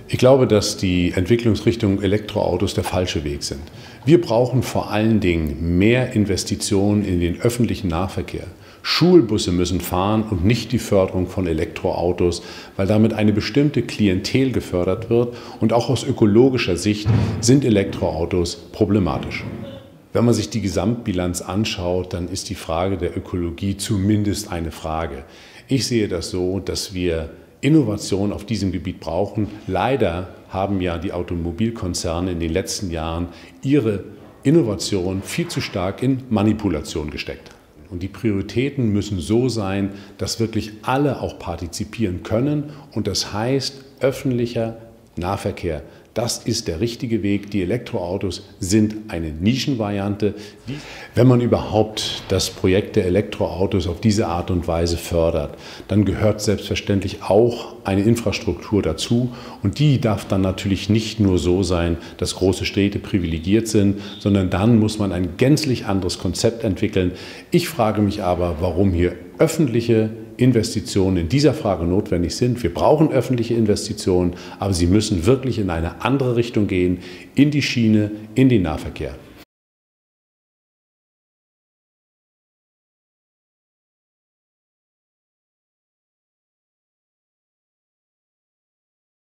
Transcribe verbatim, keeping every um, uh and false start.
Ich glaube, dass die Entwicklungsrichtung Elektroautos der falsche Weg sind. Wir brauchen vor allen Dingen mehr Investitionen in den öffentlichen Nahverkehr. Schulbusse müssen fahren und nicht die Förderung von Elektroautos, weil damit eine bestimmte Klientel gefördert wird, und auch aus ökologischer Sicht sind Elektroautos problematisch. Wenn man sich die Gesamtbilanz anschaut, dann ist die Frage der Ökologie zumindest eine Frage. Ich sehe das so, dass wir Innovation auf diesem Gebiet brauchen. Leider haben ja die Automobilkonzerne in den letzten Jahren ihre Innovation viel zu stark in Manipulation gesteckt. Und die Prioritäten müssen so sein, dass wirklich alle auch partizipieren können. Und das heißt, öffentlicher Nahverkehr, das ist der richtige Weg. Die Elektroautos sind eine Nischenvariante. Wenn man überhaupt das Projekt der Elektroautos auf diese Art und Weise fördert, dann gehört selbstverständlich auch eine Infrastruktur dazu. Und die darf dann natürlich nicht nur so sein, dass große Städte privilegiert sind, sondern dann muss man ein gänzlich anderes Konzept entwickeln. Ich frage mich aber, warum hier öffentliche Investitionen in dieser Frage notwendig sind. Wir brauchen öffentliche Investitionen, aber sie müssen wirklich in eine andere Richtung gehen, in die Schiene, in den Nahverkehr.